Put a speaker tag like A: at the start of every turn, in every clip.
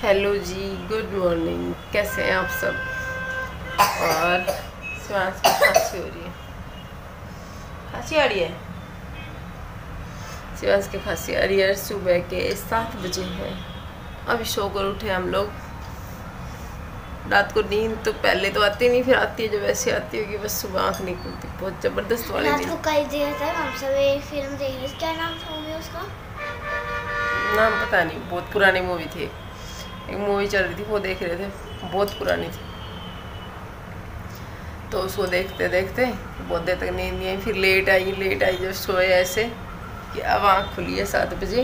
A: Hello जी, good morning. कैसे हैं आप सब? और श्वास की खांसी हो रही है, खांसी आ रही है, श्वास की खांसी आ रही है। सुबह के 7 बजे हैं, अभी सो कर उठे हम लोग। रात को नींद तो पहले तो आती नहीं, फिर आती है जब ऐसे आती होगी, बस सुबह आँख नहीं खुलती। बहुत ज़बरदस्त वाली नींद।
B: रात को कई देर तक हम सब एक फिल्म देख रहे थे। क्या नाम था मूवी उसका?
A: नाम पता नहीं, बहुत पुरानी मूवी थी। एक मूवी चल रही थी, वो देख रहे थे, बहुत पुरानी थी। तो उसको देखते देखते बहुत देर तक नींद नहीं आई। फिर लेट आई जब सोए ऐसे कि अब आँख खुली है 7 बजे।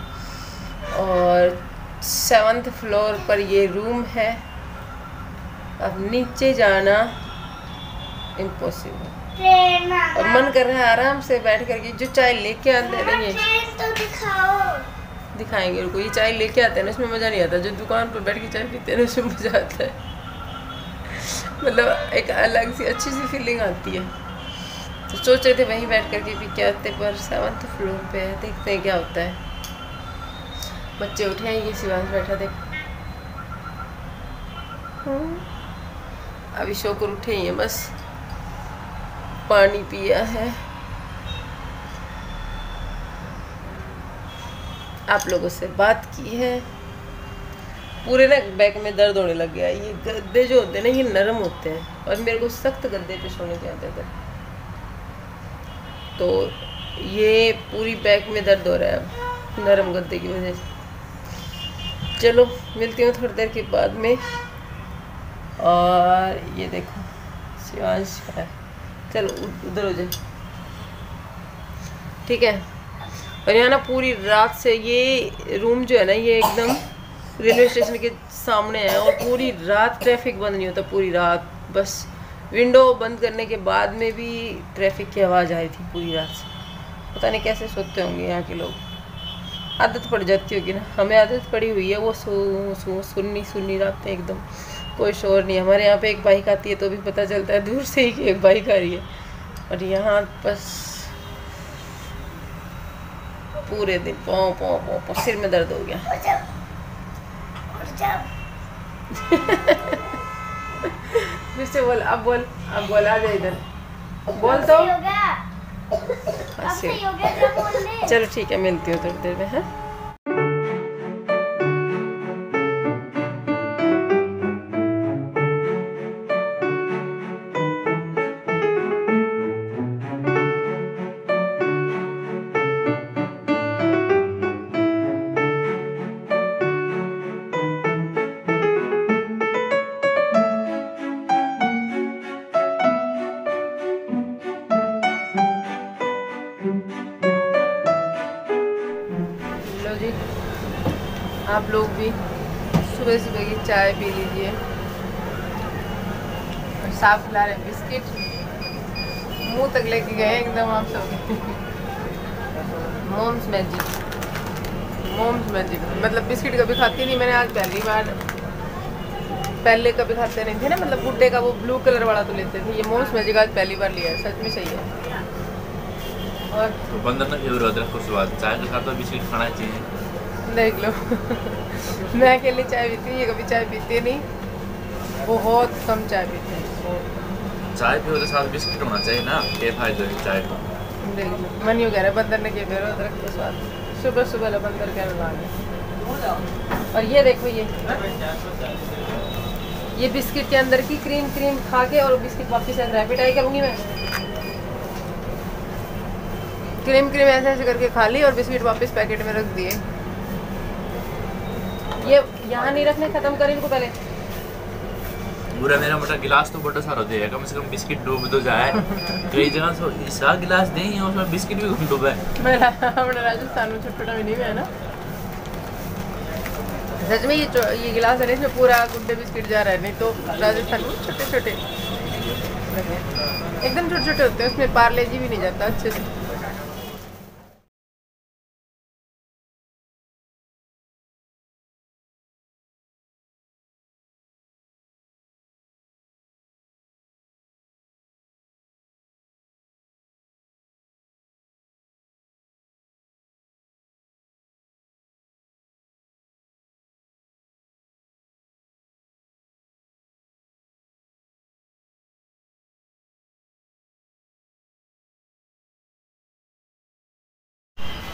A: और 7th फ्लोर पर ये रूम है, अब नीचे जाना इम्पॉसिबल। और मन कर रहा है आराम से बैठ करके जो चाय लेके आते नहीं है
B: तो दिखाओ।
A: दिखाएंगे। रुको, ये चाय लेके आते हैं ना, उसमें मज़ा नहीं आता। जो दुकान पर बैठ के चाय पीते हैं ना, उसमें मज़ा आता है। मतलब एक अलग सी अच्छी सी फीलिंग आती है। तो सोच रहे थे वहीं बैठ करके पी के आते, पर 7th फ्लोर पे है, देखते हैं क्या होता है। बच्चे उठे हैं, ये शिवांश बैठा देख। अभी शोकर उठे ही हैं, बस पानी पिया है। आप लोगों से बात की है। पूरे ना बैक में दर्द होने लग गया। ये गद्दे जो होते हैं ना, ये नरम होते हैं, और मेरे को सख्त गद्दे पे सोने की आदत है। तो ये पूरी बैक में दर्द हो रहा है अब, नरम गद्दे की वजह से। चलो मिलती हूँ थोड़ी देर के बाद में। और ये देखो शिवांश है, चलो उधर हो जाए, ठीक है। और यहाँ ना पूरी रात से ये रूम जो है ना, ये एकदम रेलवे स्टेशन के सामने है, और पूरी रात ट्रैफिक बंद नहीं होता। पूरी रात बस विंडो बंद करने के बाद में भी ट्रैफिक की आवाज़ आ रही थी पूरी रात से। पता नहीं कैसे सोते होंगे यहाँ के लोग। आदत पड़ जाती होगी ना, हमें आदत पड़ी हुई है। वो सुन्नी रातें एकदम, कोई शोर नहीं। हमारे यहाँ पे एक बाइक आती है तो भी पता चलता है दूर से ही कि एक बाइक आ रही है। और यहाँ बस पूरे दिन पौ पौ पौ पौ, सिर में दर्द हो गया। फिर से बोल, अब बोल, अब बोल, आ जा इधर, बोल तो। चलो ठीक है, मिलती हूँ थोड़ी देर में, है। लो जी, आप लोग भी सुबह सुबह की चाय पी लीजिए। और साफ खिला रहे बिस्किट, मुंह तक लेके गए एकदम आप सब। Mom's magic. मतलब बिस्किट कभी खाती नहीं मैंने, आज पहली बार। पहले कभी खाते नहीं थे ना, मतलब गुड्डे का वो ब्लू कलर वाला तो लेते थे। ये मोम्स मैजिक आज पहली बार लिया है, सच में सही है। और
C: तो बंदर ना फेवर होता है बाद चाय के साथ तो बिस्किट खाना चाहिए।
A: देख लो। मैं अकेले चाय पीती हूँ, ये कभी चाय पीती नहीं, बहुत कम चाय पीते हैं।
C: चाय पियो तो साथ बिस्किट होना चाहिए ना, क्या फायदा है चाय का।
A: देख लो, मन यूँ कह रहा है बंदर ने के अदरक के स्वाद, सुबह सुबह बंदर क्या लगा। और ये देखो, ये बिस्किट के अंदर की क्रीम खा के, और बिस्किट वापस अंदर पिटाई करूँगी मैं। क्रीम ऐसे ऐसे करके खा ली और बिस्किट वापस पैकेट में रख दिए। ये यहाँ नहीं रखने, खत्म कर इनको पहले।
C: पूरा मेरा मोटा गिलास तो बड़ा सारा दे, कम से कम बिस्किट डूब तो जाए। कई जगह तो इसका गिलास दे ही उसमें बिस्किट भी डूबे।
A: मेरा अपना राजस्थान में छोटा भी नहीं है ना, सच में। ये गिलास है ना, इसमें पूरा गुड्डे बिस्किट जा रहा है। नहीं तो राजस्थान में छोटे छोटे एकदम छोटे छोटे होते हैं, उसमें पार्ले जी भी नहीं जाता अच्छे से।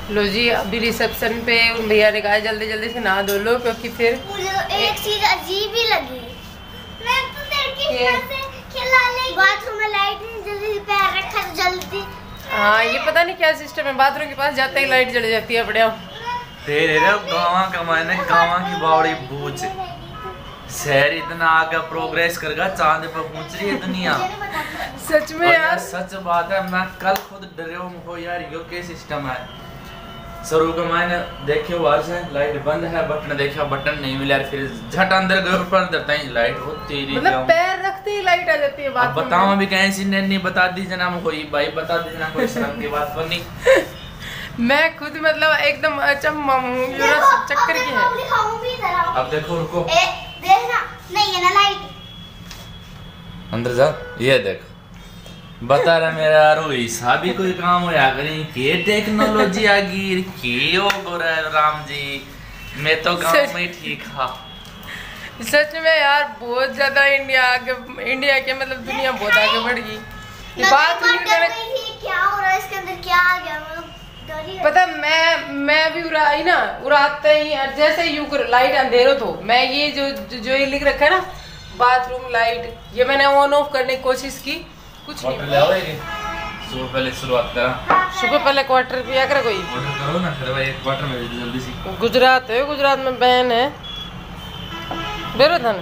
A: लो जी अभी रिसेप्शन पे उन भैया ने कहा जल्दी जल्दी से नहा धो लो, क्योंकि फिर
B: मुझे तो एक चीज अजीब ही लगी। मैं तो तेरे से खिला ले, बाथरूम में लाइट नहीं जल्दी से पैर रखा तो जल्दी।
A: हाँ ये पता नहीं क्या सिस्टम है, बाथरूम के पास जाते ही लाइट जल जाती है। बढ़िया
C: तेरे रे गाँव कमाने गाँव की बावड़ी बूझ, शहर इतना आगे प्रोग्रेस करेगा, चांद पे पहुंच रही है दुनिया।
A: सच में यार
C: सच बात है, मैं कल खुद डरे हो यार, यो क्या सिस्टम है। शुरू के मैंने देखे वर्ष है लाइट बंद है, बटन देखा बटन नहीं मिला, फिर झट अंदर गए ऊपर देता ही लाइट हो तेरी,
A: मतलब पैर रखते ही लाइट आ जाती है।
C: अब बताओ अभी कैसी नहीं बता दीजिए ना कोई भाई, बता दीजिए ना कोई शर्म की बात पर नहीं।
A: मैं खुद मतलब एकदम अचम्मा हूँ, चक्कर की है।
C: अब देखो रुको,
B: देखना नहीं है ना लाइट,
C: अंदर जा, ये देख बता रहा मेरा रोईसा भी कोई काम होया करें के टेक्नोलॉजी आ गई के हो गोरा राम जी, मैं तो गांव में ठीक था।
A: सच में यार बहुत ज्यादा इंडिया के मतलब दुनिया बहुत आगे बढ़ गई। बात
B: क्या हो रहा है इसके अंदर, क्या आ गया
A: पता, मैं भी उड़ाई ना, उड़ाते ही जैसे यू लाइट अंधेरो तो मैं ये जो ये लिख रखा है ना बाथरूम लाइट, ये मैंने ऑन ऑफ करने की कोशिश की, कुछ नहीं।
C: सुबह पहले शुरुआत करा,
A: सुबह पहले क्वार्टर पिया कर कोई
C: ऑर्डर करो ना, फिर भाई एक क्वार्टर में जल्दी से।
A: गुजरात है, गुजरात में बैन है बेरो धन।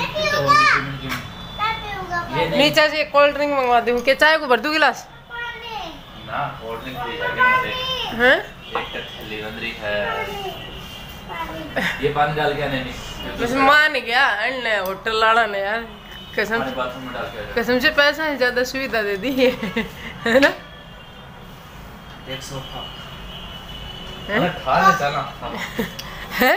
A: नीचे से कोल्ड ड्रिंक मंगवा दूँ क्या, चाय को भर दूँ गिलास
C: ना, कोल्ड ड्रिंक भी है
A: हैं,
C: एक थैली बंदरी है, ये पानी डाल के नहीं
A: बस मान गया अन्य होटल लाड़ा ने यार, कसम कसम से पैसा है ज्यादा सुविधा दे दी है ना।
C: एक सोफा खा ले चला
A: है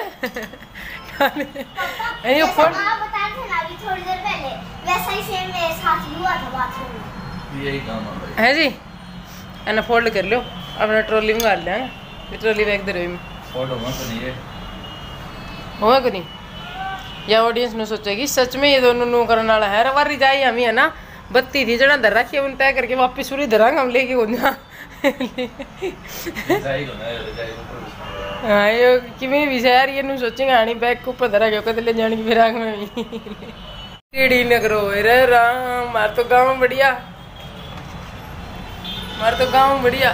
A: ये फोन
B: बता थे ना अभी थोड़ी देर पहले, वैसा ही सेम मेरे साथ हुआ था बाथरूम में।
C: यही काम है
A: है जी, एना फोल्ड कर लो अपना ट्रॉली में डाल लें, ये ट्रॉली बैग दे रही मैं
C: फोटो मत नहीं है
A: होगा को नहीं, या ऑडियंस ने सोचेगी सच में ये दोनों नो करने वाला है। रवारी जाई हम ही है ना, बत्ती थी जड़ा धर रखी उन तय करके वापस सूरी धरांगे हम लेके गुंजा। हाँ ये कि मेरी विचार ये नु सोचेंगे आनी बैग के ऊपर धरा गया कद ले जाने की फिर आग में भी कीड़ी न करो रे राम, मार तो गाँव बढ़िया, मार तो गाँव बढ़िया।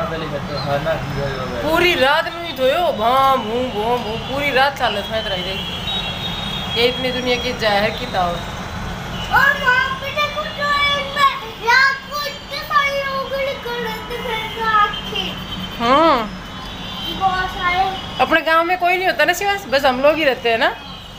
A: पूरी रात में ही धोयो भाम हूँ पूरी रात चालत में रही देगी, ये इतनी दुनिया की जाहिर की दावत।
B: और वहाँ पे देखो ट्रेन में रात को इतने सारे लोग निकलते थे रात के, बहुत सारे।
A: अपने गांव में कोई नहीं होता ना सिवाय बस हम लोग ही रहते हैं ना।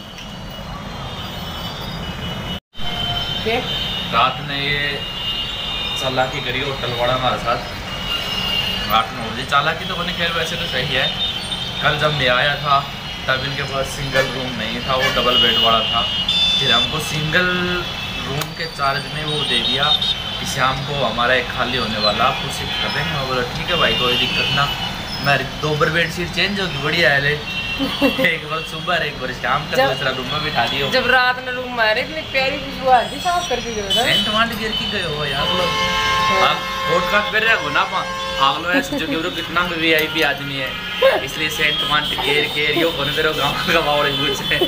C: रात में ये चालाकी करी होटल वाला हमारे साथ, 8-9 बजे चालाकी तो बनी, खैर वैसे तो सही है। कल जब मैं आया था तब इनके पास सिंगल रूम नहीं था, वो डबल बेड वाला था, फिर हमको सिंगल रूम के चार्ज में वो दे दिया कि शाम को हमारा एक खाली होने वाला आपको शिफ्ट कर देंगे। मैं बोला ठीक है भाई कोई दिक्कत ना, मैं 2 बार बेड शीट चेंज होगी बढ़िया है ले, एक बार सुबह एक बार शाम का दूसरा रूम में बिठा दियो।
A: जब रात में रूम में इतनी प्यारी खुशबू आती साफ करके गए ना,
C: सेंट वांट गिर की गए हो यार लोग, आप कोट काट पे रहो ना पा आगलो है सोचो कि वो कितना वीआईपी आदमी है, इसलिए सेंट वांट केयर यो कोने तेरे गांव का बावड़े पूछे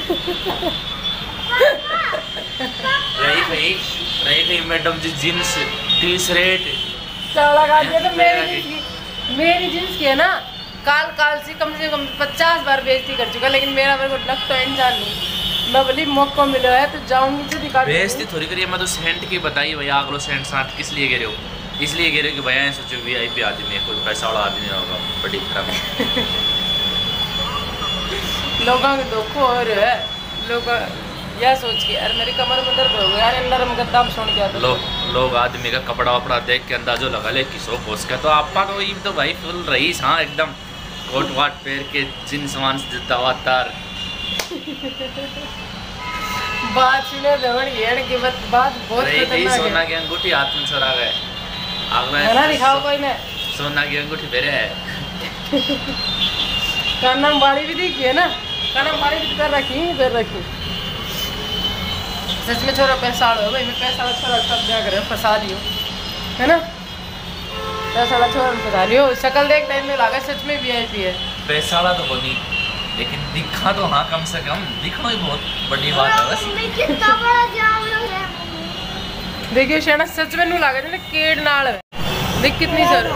C: रही madam ji jeans T shirt
A: चाला का दिया तो मेरी जींस की है ना काल से कम 50 बार बेइज्जती कर चुका, लेकिन मेरा मेरे को लग तो इंसान नहीं, मैं बोली मौका मिला है तो जाऊंगी से दिखा।
C: बेइज्जती थोड़ी करिए, मैं तो सेंट की बताई भैया अगलो सेंट साठ किस लिए गिरे हो, इसलिए गिरे कि भैया सोचो वीआईपी आदमी है, कोई पैसा वाला आदमी होगा, बड़ी खराब
A: लोगों के धोखो और है लोग यह सोच के यार मेरी कमर में दर्द हो गया यार, नरम गद्दा सुन के
C: लोग आदमी का कपड़ा वपड़ा देख के अंदाजो लगा ले किसो पोस का, तो आपका तो ये तो भाई फुल रईस, हाँ एकदम कोट वाट पहन के जींस वांस दवातार
A: बात सुने दवड़ येड़ की बात बहुत खतरनाक है।
C: सोना की अंगूठी हाथ में चुरा गए,
A: अगला दिखाओ कोई ने
C: सोना की अंगूठी मेरे है,
A: कानम बाड़ी भी देखी है ना, कानम बाड़ी भी कर रखी सच में छोरा पैसा हो भाई, मैं पैसा छोरा सब क्या करे फंसा दियो है ना। पैसाड़ा छोड़ बता लियो, शक्ल देख टाइम में लगा सच में वीआईपी है।
C: पैसाड़ा तो बनी, लेकिन दिखा तो हाँ कम से कम, दिखना ही बहुत बड़ी बात है बस।
B: कितना बड़ा जाम लग रहा है।
A: देखिए शरण सच में लगा ना केड़ नाल देख कितनी सर।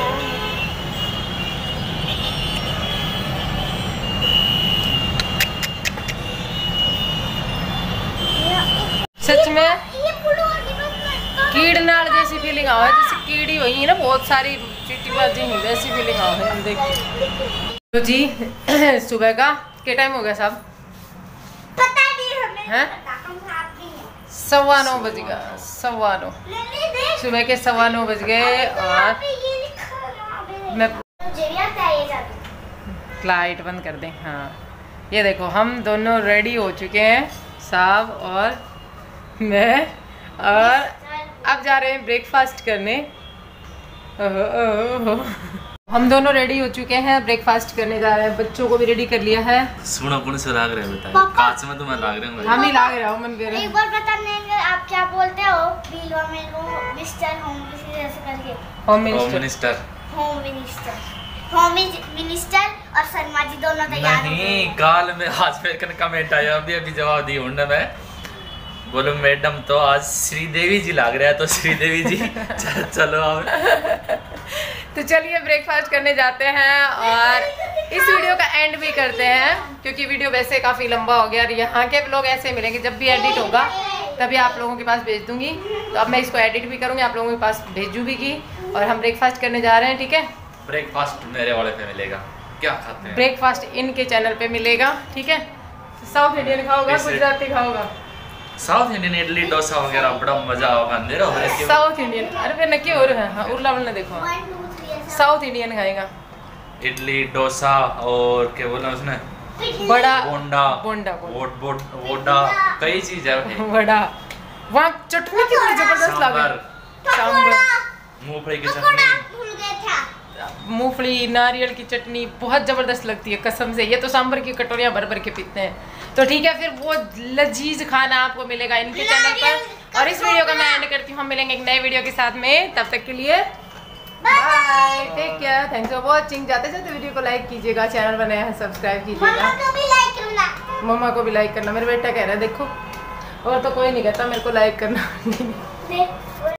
A: सच में कीड़ नाल जैसी फीलिंग आवे, जैसे कीड़ी वही है ना, बहुत सारी चीटीबाजी ही वैसी फीलिंग आवे हम देख। तो जी सुबह का क्या टाइम हो गया साहब?
B: पता नहीं हमें,
A: हैं?
B: हम साथ नहीं हैं।
A: 9:15 बज गया, 9:15 सुबह के 9:15 बज गए। और मैं लाइट बंद कर दें। हाँ ये देखो हम दोनों रेडी हो चुके हैं साहब और मैं, और अब जा रहे हैं ब्रेकफास्ट करने। हम दोनों रेडी हो चुके हैं, ब्रेकफास्ट करने जा रहे हैं। बच्चों को भी रेडी कर लिया है।
C: सुनो कौन से लाग रहे हैं बताइए? कांच में तुम्हें लाग रहे हैं?
A: हम ही लाग रहा हूँ मन कर।
B: एक बार बता नहीं आप क्या बोलते हो? बिलवा में वो मिस्टर होम ऐसे करके
A: होम
B: मिनिस्टर और शर्मा जी दोनों तैयार
C: नहीं, काल में आज में कमेंट आया, अभी जवाब दी हूँ मैं। बोलो मैडम तो आज श्रीदेवी जी लाग रहा है, तो श्रीदेवी जी चलो अब।
A: तो चलिए ब्रेकफास्ट करने जाते हैं और इस वीडियो का एंड भी करते हैं, क्योंकि वीडियो वैसे काफ़ी लंबा हो गया और यहाँ के लोग ऐसे मिलेंगे जब भी एडिट होगा तभी आप लोगों के पास भेज दूंगी। तो अब मैं इसको एडिट भी करूँगी, आप लोगों के पास भेजू भी की। और हम ब्रेकफास्ट करने जा रहे हैं, ठीक है?
C: ब्रेकफास्ट मेरे वाले पे मिलेगा, क्या खाते हैं?
A: ब्रेकफास्ट इनके चैनल पे मिलेगा, ठीक है? साउथ इंडियन खाओगा, गुजराती खाओगा?
C: साउथ इंडियन इडली डोसा वगैरह बड़ा मजा होगा। अंधेरा हो रहा है।
A: साउथ इंडियन, अरे फिर नक्की और है। हाँ उर्ला वरना देखो, साउथ इंडियन खाएगा।
C: इडली डोसा और क्या बोला उसने,
A: बड़ा
C: बोंडा
A: बोंडा
C: बोंडा कई चीज है।
A: बड़ा वहाँ चटनी कितनी जबरदस्त लगे। सांबर,
C: मूंगफली की चटनी,
A: मूंगफली नारियल की चटनी बहुत ज़बरदस्त लगती है कसम से। ये तो सांभर की कटोरियाँ भर भर के पीते हैं। तो ठीक है, फिर वो लजीज खाना आपको मिलेगा इनके चैनल पर। और इस वीडियो का मैं एंड करती हूँ, हम मिलेंगे एक नए वीडियो के साथ में। तब तक के लिए bye, take care, thanks for watching. जाते जाते वीडियो को लाइक कीजिएगा, चैनल बनाया है सब्सक्राइब कीजिएगा।
B: मम्मा को भी लाइक करना,
A: मम्मा को भी लाइक करना। मेरा बेटा कह रहा है देखो, और तो कोई नहीं कहता मेरे को लाइक करना।